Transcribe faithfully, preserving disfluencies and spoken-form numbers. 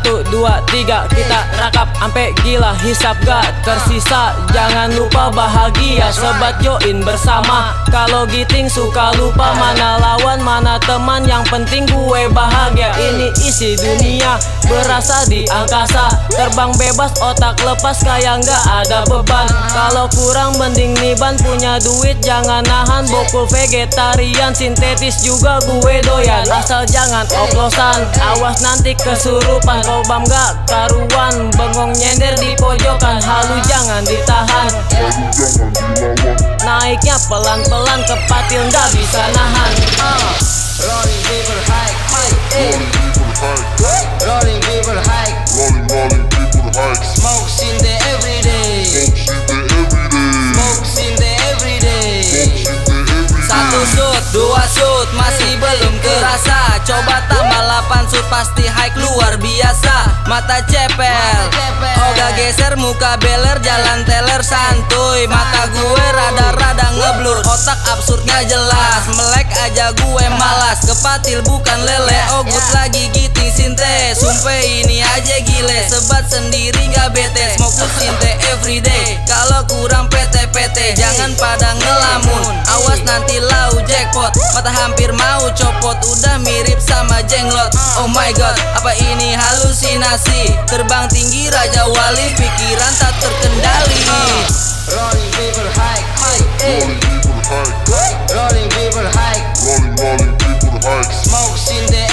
Satu, dua, tiga, kita rakap ampe gila, hisap gak tersisa. Jangan lupa bahagia, sebat join bersama. Kalau giting suka lupa mana lawan mana teman, yang penting gue bahagia. Ini isi dunia, berasa di angkasa. Terbang bebas, otak lepas kayak gak ada beban. Kalau kurang mending niban, punya duit jangan nahan. Bokul vegetarian, sintetis juga gue doyan. Asal jangan oplosan, awas nanti kesurupan. Kobam gak karuan, bengong nyender di pojokan. Halu jangan ditahan, naiknya pelan-pelan, kepatil gak bisa nahan. uh. Rolling people high, high, rolling people high, Rolling, rolling people high. smokes in the everyday, Smokes in the everyday. smokes in the everyday. Smokes in the everyday. Satu shoot, dua shoot, masih belum kerasa. Coba tambah delapan shoot, pasti high luar biasa. Mata cepel, oga geser muka beler, jalan teler santuy. Mata gue rada-rada ngeblur, otak absurdnya jelas. Melek aja gue malas, kepatil bukan lele. Ogut lagi giting sinte, sumpah ini aja gile. Sebat sendiri gak bete, smoke lu sinte everyday. Kalau kurang P T P T, jangan pada ngelamun. Awas nanti lau jackpot, mata hampir mau copot. Udah mirip sama jenglot. Oh my god, apa ini halusinasi? Terbang tinggi raja wali, pikiran tak terkendali. Rolling people high, high, eh. Rolling people high. Rolling people high, Rolling, rolling people high. smokes in the